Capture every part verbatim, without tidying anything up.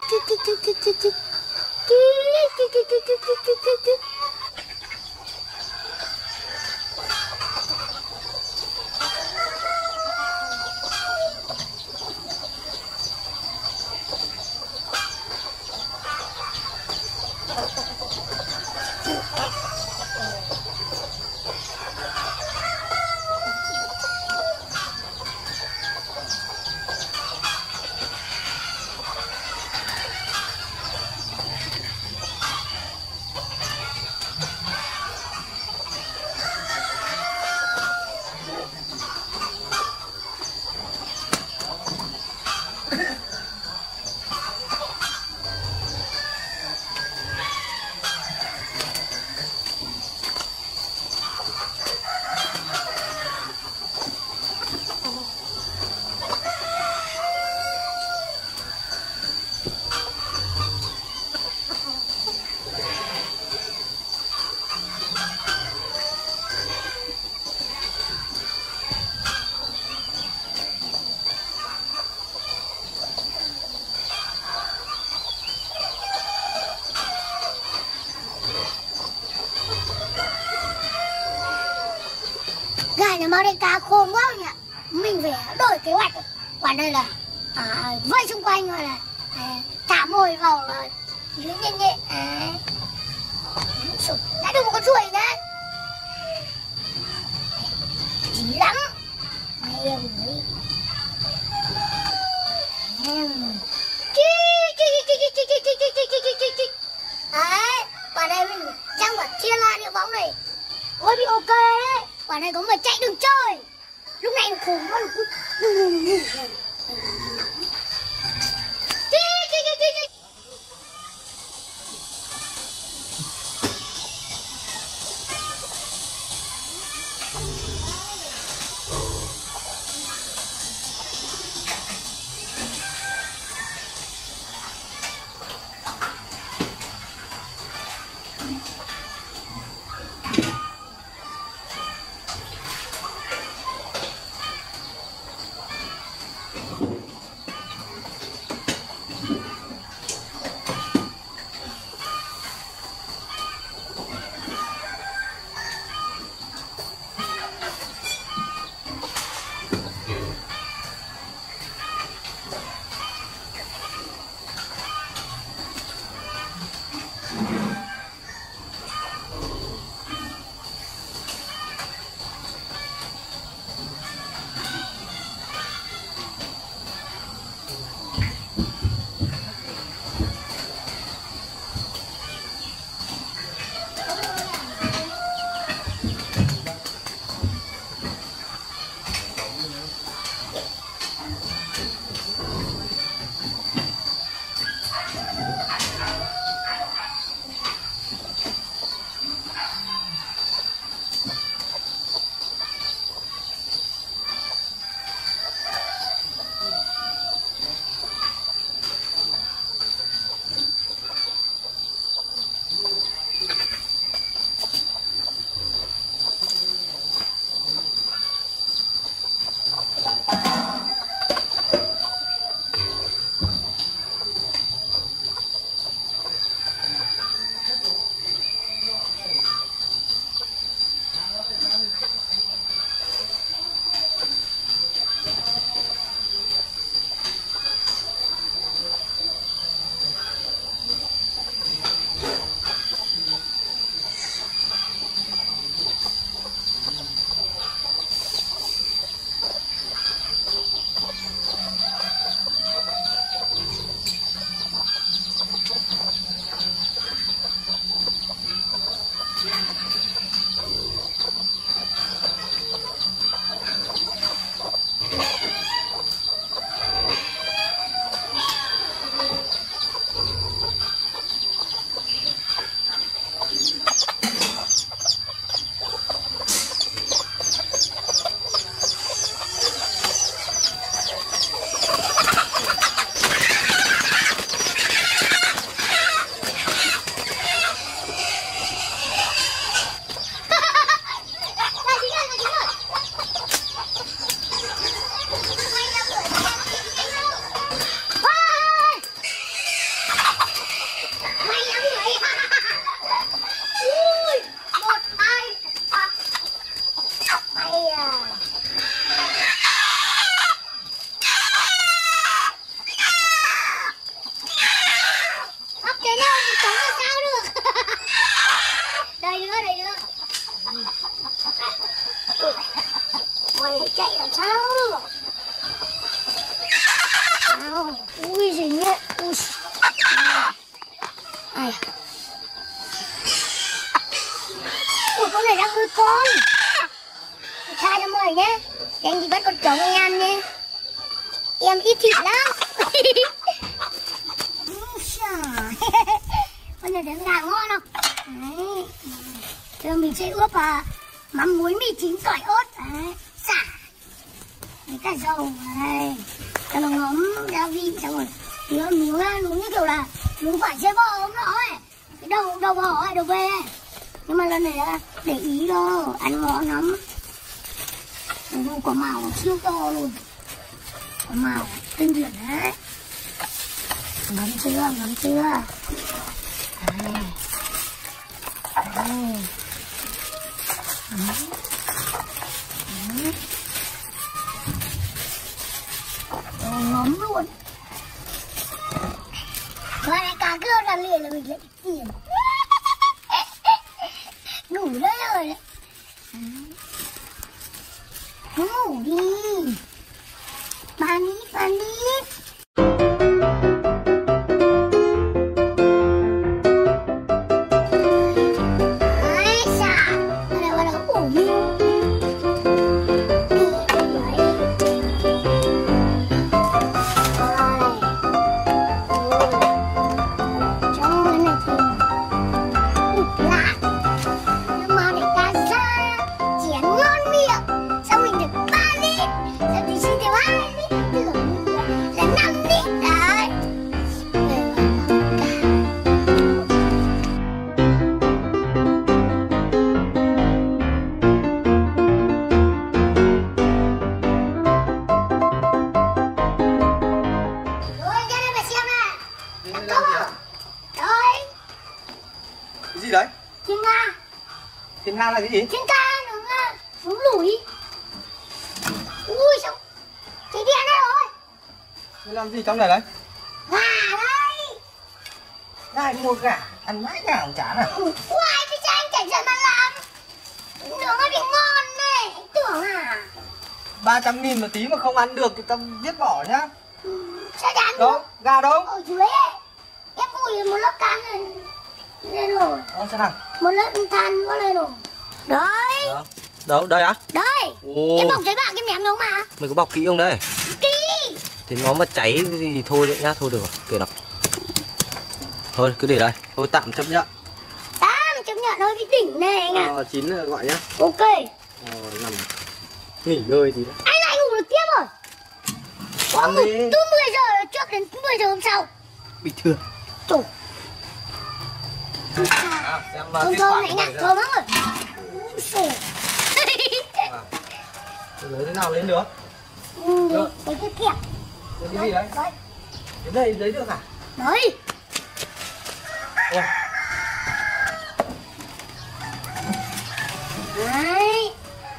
Nhà mau đây cá khôn quá nhỉ. Mình phải đổi kế hoạch. Quả đây là à, vây xung quanh rồi là à, thả mồi vào là nhẹ nhẹ à. Đã được một con ruồi đấy. Chí lắm. Em ấy. Em. Chi chi chi chi chi chi chi chi chi chi chi. Đấy, quả đây mình đang quả chia la điệu bóng này. Ôi bị ok đấy. Quả này có mà chạy đừng chơi. Lúc này nó khủng quá. Chi chi chi chi chi. nào thì chống làm sao được. Đây nữa, đây nữa. Ui, chạy làm sao được. Ui gì nhé. Ui. Ai. Ui con này đang nuôi con. Tha cho mời nhé. Anh đi bắt con trống anh ăn nhé. Em ít thịt lắm. Con này đứng gà ngon không? Đấy. Giờ mình sẽ ướp à, mắm muối mì chính tỏi ớt. Đấy. Xả. Với cả dầu. Đây. Cho nó ngấm gia vị xong rồi. Nướng nướng nướng như kiểu là nướng phải chế bò không đó ấy. Cái đầu đầu bò ấy, đầu bê ấy. Nhưng mà lần này là để ý đâu, ăn ngon lắm. Dù quả màu siêu to luôn. Quả màu tinh điển đấy. Ngắm chưa, ngắm chưa. Đây. Đây. Đấy. Đấy. Đồ ngấm luôn. Và này cá cơm ra liền là mình lại tiền. Ngủ đấy rồi đấy. Ngủ đi. Ba nít, ba nít. Đấy, xả. Bắt đầu, bắt đầu ủ đi. Gì đấy? Thiên nga. Thiên nga là cái gì? Thiên ca nó xuống lủi. Ui sao cháy điện đấy rồi. Thế làm gì trong này đấy? Gà đấy. Ai mua gà? Ăn mãi gà cũng chán à? Ui thì sao anh cảnh giận mà làm. Nướng nó bị ngon này. Anh tưởng à? ba trăm nghìn một tí mà không ăn được thì tao giết bỏ nhá. Ừ, sao dám được? Đâu? Gà đâu? Ở dưới ấy. Em ui một lớp cán lên. Lên rồi. Ờ, sao nào? Một lớp than nữa lên rồi. Đấy. Đâu? Đâu? Đây á? Đây. Ồ. Em bọc giấy bạc em ném nó mà. Mày có bọc kỹ không đấy? Kỹ. Thì nó mà cháy thì thôi đấy nhá, thôi được rồi, kệ nào. Thôi cứ để đây, thôi tạm chấp nhận. Tạm chấp nhận thôi, cái đỉnh này anh ạ. Ờ, chín rồi gọi nhá. Ok. Ờ, nằm nghỉ ngơi tí đấy. Anh lại ngủ được tiếp rồi. Có ngủ từ mười giờ trước đến mười giờ hôm sau. Bình thường. Trời. À, xem uh, thơm kết thơm quả này của nè, mày thơm lắm rồi. Sổ. À, lấy thế nào lên được? Ừ, được. Cái kia kẹp. Cái gì đấy? Đấy. Cái này lấy được hả? Đấy. Ôi. Đấy.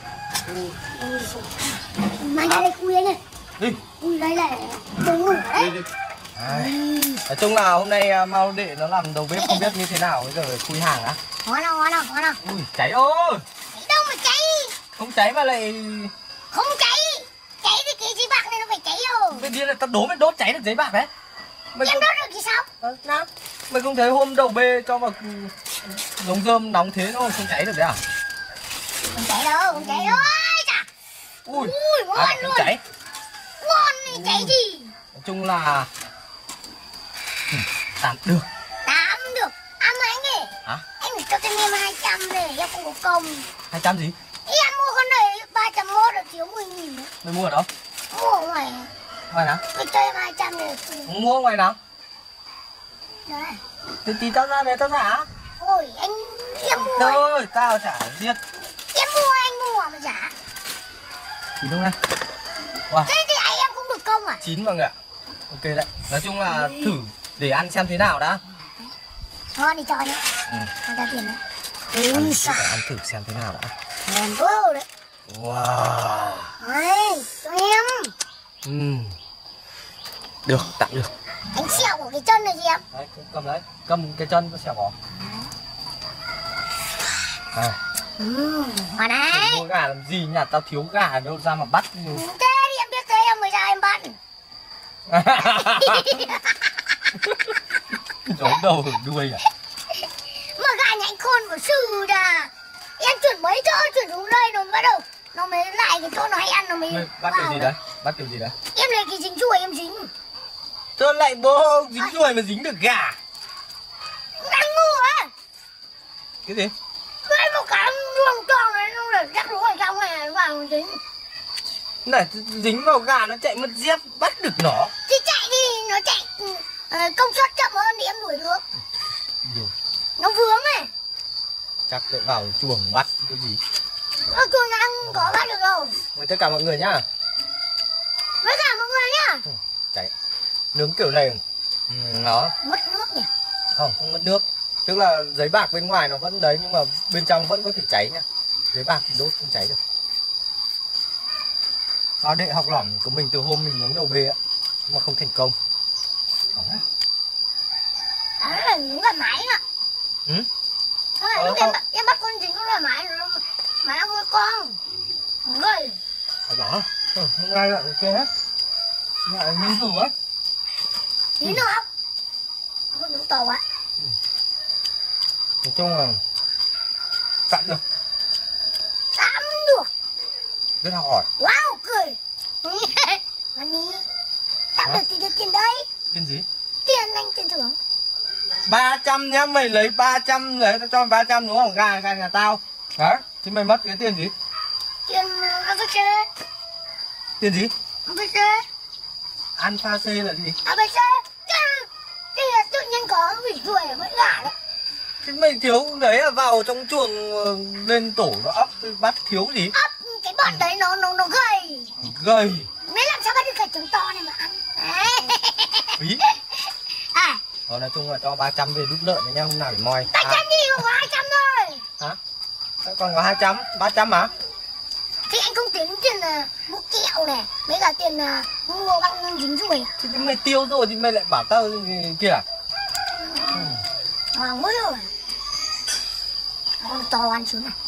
Mang ra đây khuya này. Đi. Ui đây là đồ ngủ đấy. Đi, đi. Đấy. Nói chung là hôm nay uh, Mao Đệ nó làm đầu bếp không biết như thế nào, bây giờ khui hàng á. Ngon nào, ngon nào, ngon nào. Ui, cháy ôi. Cháy đâu mà cháy. Không cháy mà lại... Không cháy. Cháy thì cái giấy bạc này nó phải cháy rồi. Bên kia là tao đố mày đốt cháy được giấy bạc đấy. Mày em không... đốt được thì sao? Ờ, nào. Mày không thấy hôm đầu bê cho vào giống rơm nóng thế nó không cháy được đấy à? Không cháy đâu, không cháy đâu. Ôi chà. Ui, Ui ngon à, luôn. Cháy. Ngon này, cháy gì? Nói chung là ừ, tạm được. Tạm được. À mà anh ơi. Hả? Anh phải cho thêm em hai trăm này, em không có công. Hai trăm gì? Ý em mua con này ba trăm mốt được thiếu mười nghìn đấy. Mày mua ở đâu? Mua ở ngoài. Ngoài nào? Mày cho em hai trăm này. Mua ở ngoài nào? Đấy. Thì tí tao ra để tao trả. Ôi anh em mua. Thôi, tao trả giết. Em mua anh mua mà trả. Chín không này? Wow. Thế thì anh em cũng được công à? Chín mọi người ạ. Ok đấy. Nói chung là thử để ăn xem thế nào đã. Ngon thì cho nhé. Ừ. Ăn ra tiền đấy. Ăn, phải ăn thử xem thế nào đã. Ngon vô đấy. Wow. Đấy, cho em. Ừ. Được, tạm được. Anh xẹo của cái cái chân này gì em? Đấy, cầm lấy, cầm cái chân nó xẻo bỏ. À. Ừ, mà này. Mua gà làm gì nhà tao thiếu gà đâu ra mà bắt. Thế thì em biết thế em mới ra em bắt. Giống đầu hưởng đuôi à? Mà gà nhảy khôn của sư đà. Em chuyển mấy chỗ chuyển xuống đây rồi bắt đầu nó mới lại cái chỗ nó hay ăn nó mới bắt kiểu gì đấy? Bắt kiểu gì đấy? Em lấy cái dính chuối em dính. Tôi lại bố dính ruồi mà dính được gà. Đang ngu á. Cái gì? Cái một cái luồng tròn này nó là rắc rối ở trong này vào dính. Này dính vào gà nó chạy mất dép bắt được nó. Thì chạy đi nó chạy uh, công suất chậm hơn thì em đuổi được. Điều. Nó vướng này. Chắc lại vào chuồng bắt cái gì. Nó chuồng ăn có bắt được đâu. Với tất cả mọi người nhá. Với cả mọi người nhá. Ừ, cháy. Nướng kiểu này ừ, nó mất nước nhỉ? không không mất nước, tức là giấy bạc bên ngoài nó vẫn đấy nhưng mà bên trong vẫn có thể cháy nha. Giấy bạc thì đốt không cháy được. Đó đệ học lỏng của mình từ hôm mình nướng đầu bê á, nhưng mà không thành công. Đó là những cái máy ạ. Ừ? Đó là Ờ, lúc em, em bắt con dính nó là máy nó mà nó nuôi con. Rồi. Ở đó. Ừ, hôm nay lại ok hết. Lại miếng rủ á. Tí nữa không? Con đúng to quá. Nói chung là tạm được. Tạm được. Rất là hỏi. Wow, cười. Anh đi. Tạm được thì được tiền đấy. Tiền gì? Tiền anh tiền thưởng. ba trăm nhá, mày lấy ba trăm lấy tao cho mày ba trăm đúng không? Gà gà nhà tao. Đấy, thì mày mất cái tiền gì? Tiền a bê xê. Tiền gì? a bê xê. Alpha C là gì? a bê xê. Thì là tự nhiên có vịt ruồi ở mấy gà đấy. Thế mày thiếu đấy là vào trong chuồng lên tổ nó ấp bắt thiếu gì? Ấp cái bọn đấy nó nó nó gầy. Gầy. Mấy làm sao bắt được cái trứng to này mà ăn. Ý. À. Ờ, nói chung là cho ba trăm về đút lợn với nhau hôm nào để moi. ba trăm gì mà có hai trăm thôi. Hả? Sao còn có hai trăm? ba trăm hả? Thì anh không tính tiền uh, mua kẹo này, mấy cả tiền uh, mua băng dính ruồi. Thì mày tiêu rồi thì mày lại bảo tao kia à? Hoàng mất rồi. Con to ăn xuống này.